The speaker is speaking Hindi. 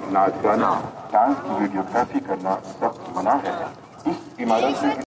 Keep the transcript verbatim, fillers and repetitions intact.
नाच गाना, डांस की वीडियोग्राफी करना सख्त मना है। इस इमारत से